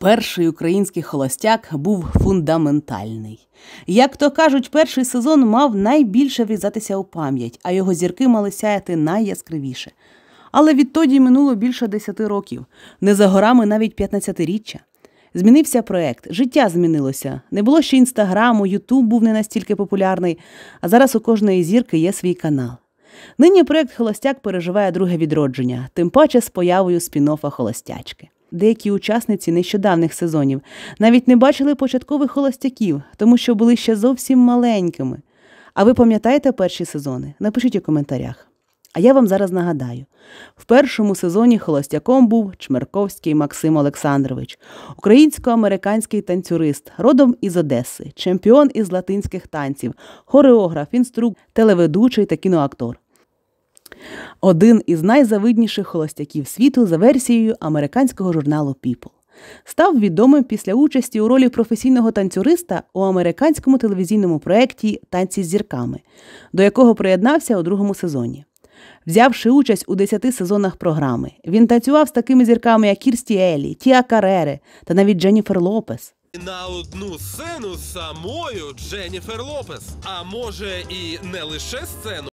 Перший український холостяк був фундаментальний. Як то кажуть, перший сезон мав найбільше врізатися у пам'ять, а його зірки мали сяяти найяскравіше. Але відтоді минуло більше 10 років, не за горами навіть 15-річчя. Змінився проект, життя змінилося. Не було ще Інстаграму, Ютуб був не настільки популярний, а зараз у кожної зірки є свій канал. Нині проект «Холостяк» переживає друге відродження, тим паче з появою спін-оффа «Холостячки». Деякі учасниці нещодавних сезонів навіть не бачили початкових холостяків, тому що були ще зовсім маленькими. А ви пам'ятаєте перші сезони? Напишіть у коментарях. А я вам зараз нагадаю. В першому сезоні холостяком був Чмерковський Максим Олександрович, українсько-американський танцюрист, родом із Одеси, чемпіон із латинських танців, хореограф, інструктор, телеведучий та кіноактор. Один із найзавидніших холостяків світу за версією американського журналу People. Став відомим після участі у ролі професійного танцюриста у американському телевізійному проєкті «Танці з зірками», до якого приєднався у другому сезоні. Взявши участь у 10 сезонах програми, він танцював з такими зірками, як Кірсті Еллі, Тіа Карере та навіть Дженніфер Лопес. На одну сцену з самою Дженніфер Лопес. А може і не лише сцену.